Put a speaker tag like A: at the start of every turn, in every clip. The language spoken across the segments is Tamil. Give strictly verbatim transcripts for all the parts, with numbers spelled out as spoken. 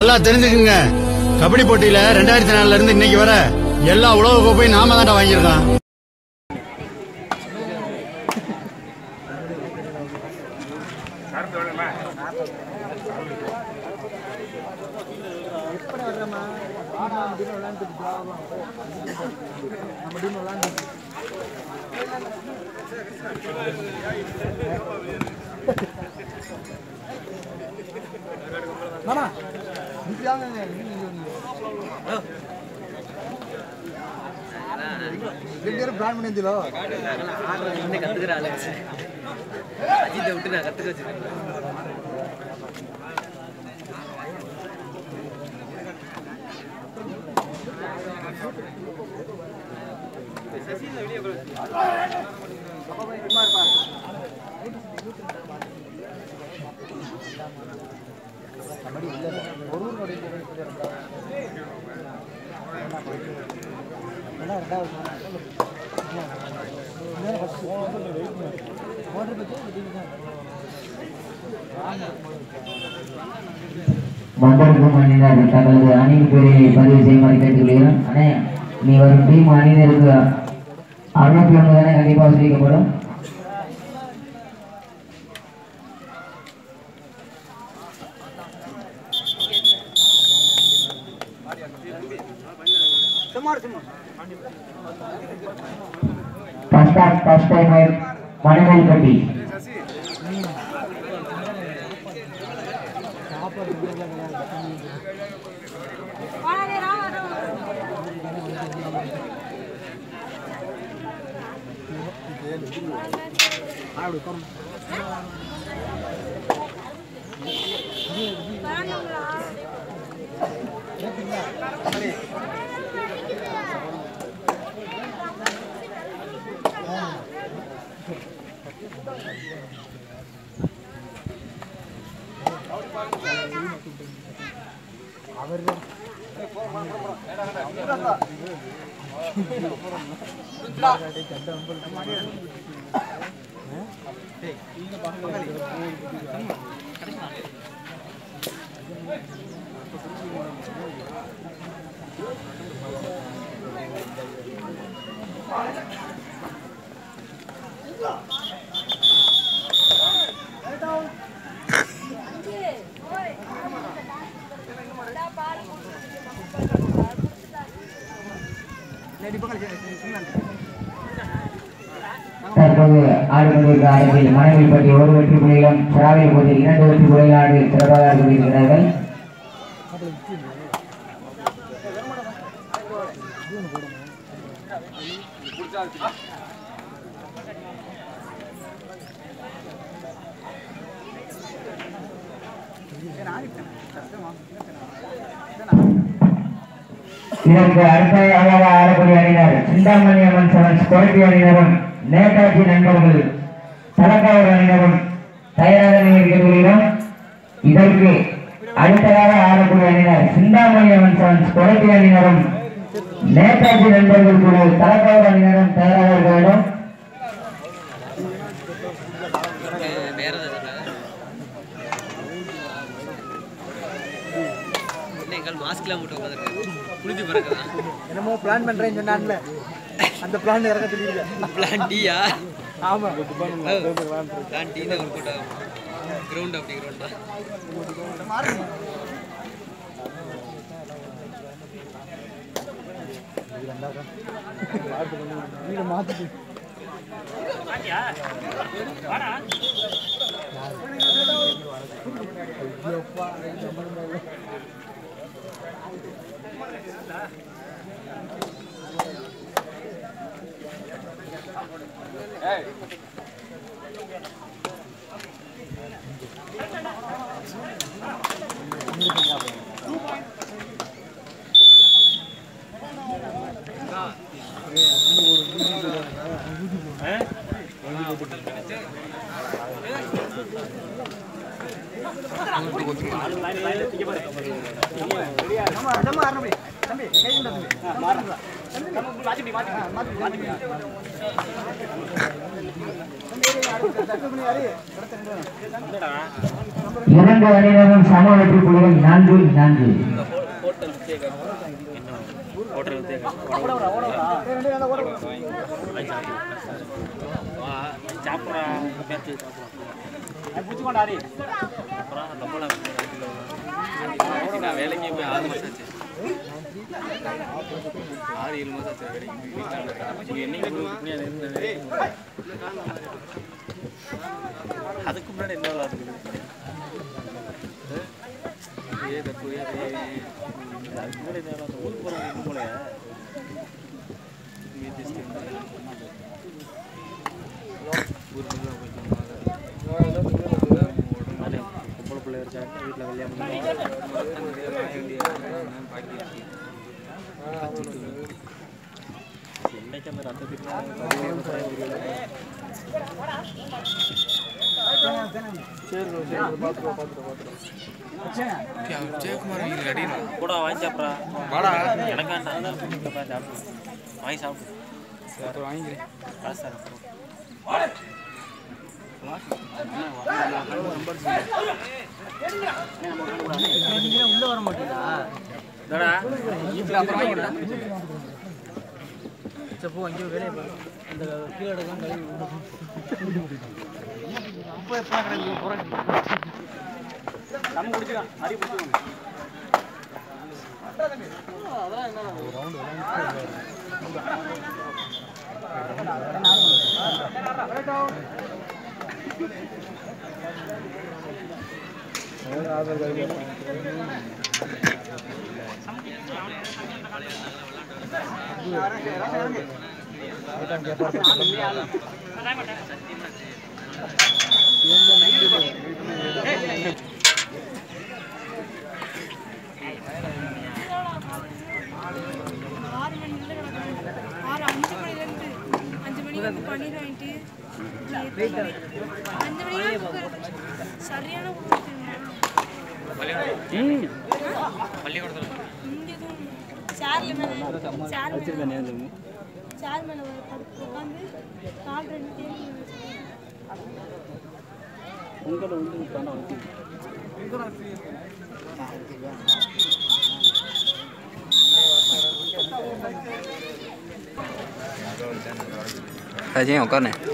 A: நல்லா தெரிஞ்சுக்குங்க, கபடி போட்டியில ரெண்டாயிரத்தி நாலுல இருந்து இன்னைக்கு வர எல்லா உலக கோப்பையும் நாம தான்டா வாங்கியிருக்கோம்.
B: மாமா பிளான் பண்ணியிருந்தீங்களோ
C: கத்துக்கிறாள் அஜித்தை விட்டு நான் கத்துக்க வச்சிருக்கேன்.
D: வந்திருக்கும் அணியினர் தங்களது அணியின் பேரை பதிவு செய்யுமாறு கேட்டுக்கொள்கிறேன். அண்ணே, நீ வரும் டீம் அணியினருக்கு அறுநூத்தி ஒன்று தானே கண்டிப்பாக வசூலிக்கப்படும். மணிமேல்பட்டி தற்போது ஆடுகளில் ஆட்டத்தில் மனைவிப்பட்டி ஒரு வெற்றி புள்ளிகளும் சிராவை போதில் இரண்டு வெற்றி புள்ளிகள் ஆடு சிறப்பாக ஆடுகிறார்கள். இதற்கு அடுத்ததாக ஆடக்கூடிய அணியினர் சிந்தாமணி அம்மன் செவன்ஸ் கொரட்டி அணியினரும் நேதாஜி நண்பர்கள் தலக்காவூர் அணியினரும் தயாராக இருக்கிறோம். இதற்கு அடுத்ததாக ஆடக்கூடிய அணியினர் சிந்தாமணி அம்மன் செவன்ஸ் கொரட்டி அணியினரும் நேதாஜி நண்பர்கள் குழு தலக்காவூர் அணியினரும் தயாராக இருக்க வேண்டும்.
B: என்னமோ பிளான் பண்றேன்னு சொன்னான்ல, அந்த பிளான் இறக்க தெரியல.
C: பிளான் டியா?
B: ஆமா,
C: பிளான் டி தான் ஒர்க் அவுட் ஆகும். கிரவுண்ட் அப்படி கிரவுண்டா
B: வீடு மாத்திட்டு
D: இரண்டு அணியினரும் சம வெற்றி புள்ளிகள் நான்கு நான்கு.
C: வேலைக்கு போய் ஆறு மாசம் ஆச்சு ஆறு ஏழு மாசம் ஆச்சு வேலைக்கு என்னைக்கு அதுக்கு முன்னாடி என்ன விளாடுறது அதுக்கு முன்னாடி என்ன ஊருக்கு போகிற இன்னும் போல பொம்பளை பிள்ளை இருக்கா வீட்டில் கல்யாணம் என்னைக்கு அந்த ரத்தத்துக்கு கூட வாங்கி சாப்பிட்றா வாடா எனக்கு வேண்டாம் வாங்கி சாப்பிடு வாங்கிக்கிறேன் காசு சார்
B: உள்ள வர மாட்டீங்களா அப்புறம் வாங்கிடுறேன் போ அங்கேயோ வேலையை பாரு அந்த கீழே தான் கழுவி இப்போ எப்போ கிடையாது போகிறேன் நம்ம முடிச்சுக்கலாம் அறிவு பிடிச்சிக்கோங்க அதெல்லாம் என்ன ரவுண்டு
E: ஆறு அஞ்சு மணிலேருந்து அஞ்சு மணிக்கு வந்து பன்னீர் வாங்கிட்டு அஞ்சு மணிக்கு சரியான பள்ளிக்கூடத்தில் இங்கே சேர்ல மேலே சேர் சேர் மேலே உட்காந்து கால் ரெண்டு தேடி
B: உங்களை வந்து பணம்
C: अजय कौन है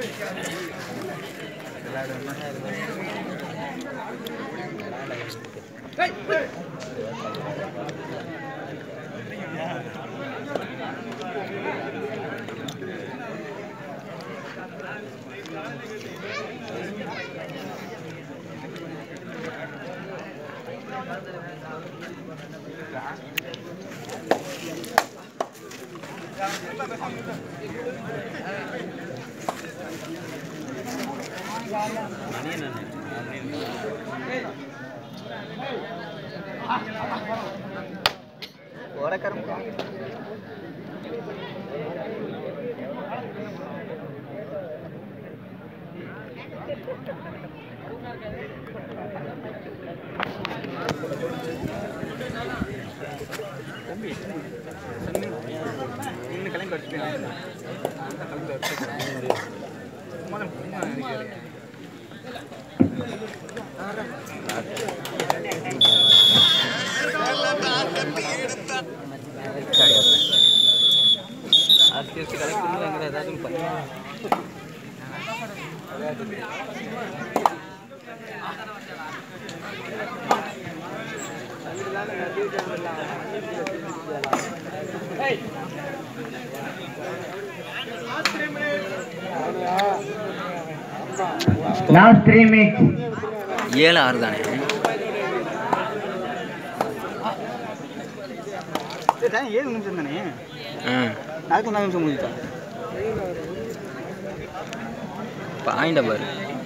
D: Last three minutes.
C: ஏழு ஆறு தானே
B: ஏழு நிமிஷம் தானே
C: அதுக்கு ஒன்றா நிமிஷம் முடிஞ்சா பாயிண்ட பாரு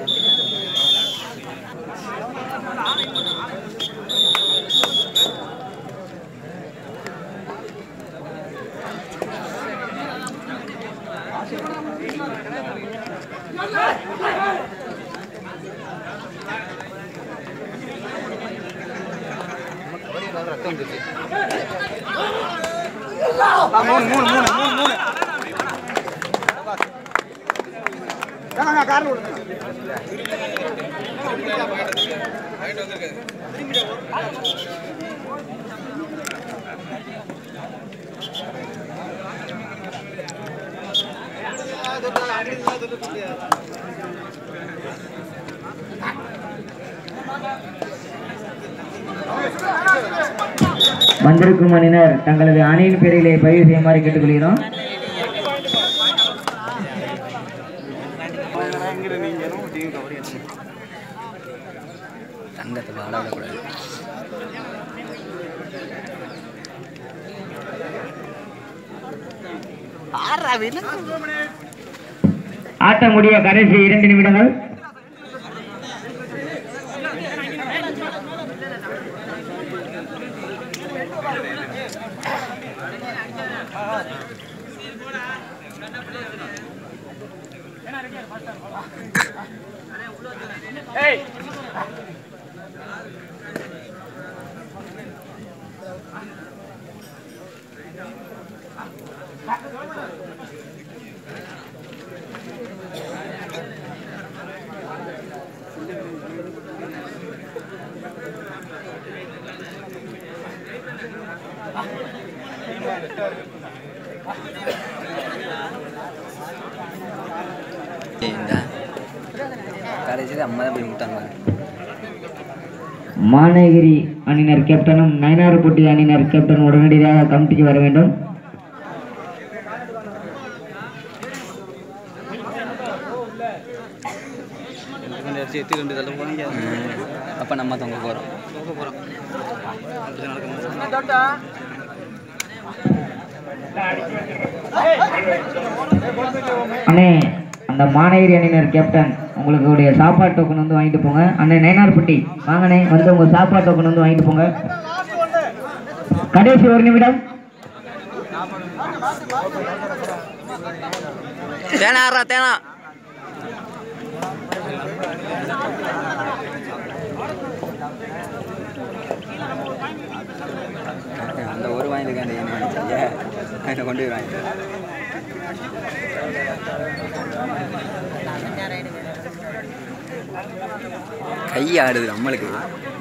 B: மூணு மூணு மூணு மூணு மூணு காரணம்
D: வந்திருக்கும் அணியினர் தங்களது அணியின் பேரிலே பதிவு செய்யுமாறு கேட்டுக்கொள்கிறோம். ஆட்டம் முடிய கடைசி இரண்டு நிமிடங்கள். மாநகரி அணியினர் கேப்டனும் நயினார்பட்டி அணியினர் கேப்டன் உடனடியாக கமிட்டிக்கு வர வேண்டும்.
C: அப்ப நம்ம தொங்க போறோம்
D: அண்ணே, அந்த மாநகரி அணியினர் கேப்டன் உங்களுக்கு சாப்பாடு டோக்கன் வந்து வாங்கிட்டு போங்க. அண்ணே நயினார்பட்டி வாங்கண்ணே, வந்து உங்க சாப்பாடு டோக்கன் வந்து வாங்கிட்டு போங்க. கடைசி ஒரு நிமிடம்.
C: தேனா தேனா அந்த ஒரு வாங்கிட்டு என்ன கொண்டு போய் வாங்கிட்டு கை ஆடுது நம்மளுக்கு.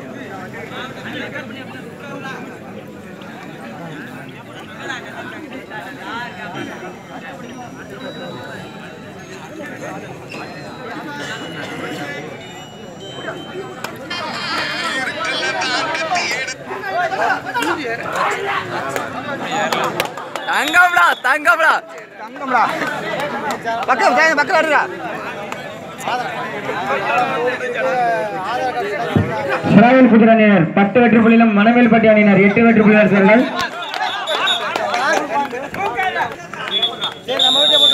C: தங்கம்டா தங்கம்டா தங்கம்டா பக்கம் பக்கம் வருடா.
D: புதிர் அணியினர் பத்து வெற்றி புள்ளியிலும் மணமேல்பட்டி அணியினர் எட்டு வெற்றி புள்ளிகள்.